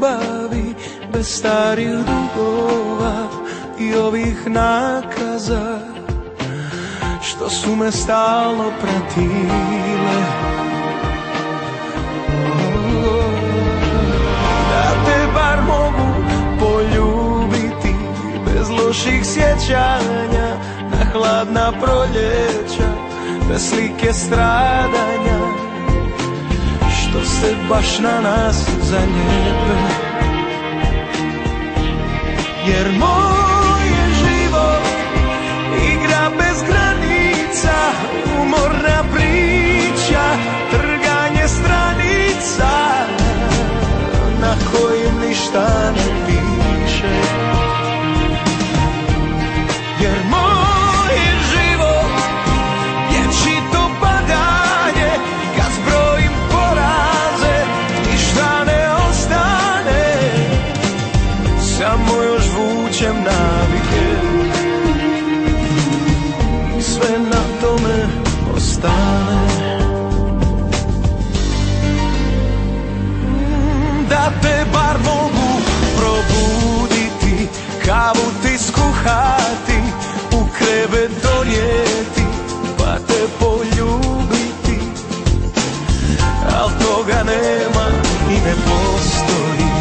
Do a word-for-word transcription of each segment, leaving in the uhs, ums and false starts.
ljubavi, bez starih dugova i ovih nakaza što su me stalno pratile. Da te bar mogu poljubiti bez loših sjećanja na hladna proljeća, bez slike stradanja što se baš na nas zaljepe. Jer moj je život igra bez granica, umorna priča, trganje stranica na kojim ništa ne piše. Jer moj je život vječito padanje, kad zbrojim poraze ništa ne ostane, samo još vučem navike i sve na tome ostane. Da te bar mogu probuditi, kavu ti skuhati, u krevet donijeti, pa te poljubiti, al toga nema i ne postoji.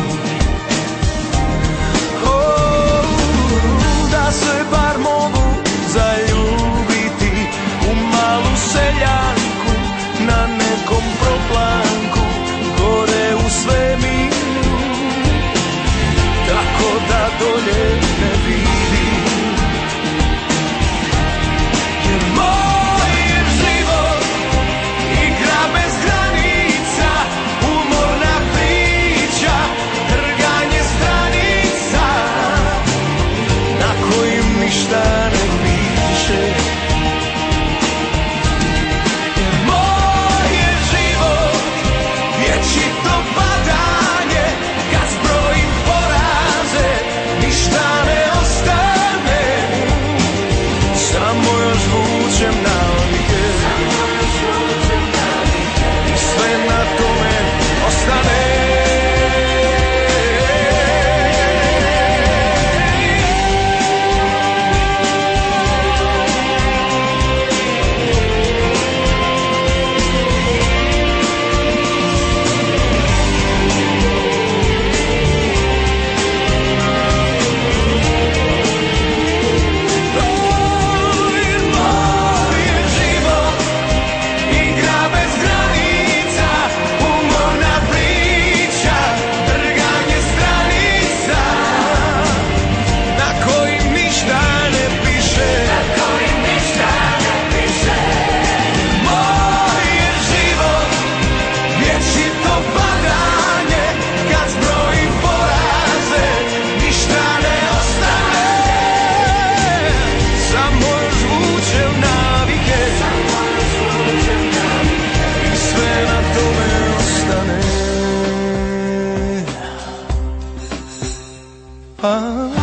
Oh, da se bar mogu zaljubiti u malu seljanku na nekom proplanku gore u svemiru, tako da dolje ne vidim. Jer moj je život igra bez granica, umorna priča, trganje stranica na kojim ništa ne piše. Jer moj je život vječito padanje, kad zbrojim poraze ništa ne ostane, samo još vučem navike i sve na tome ostane. Ah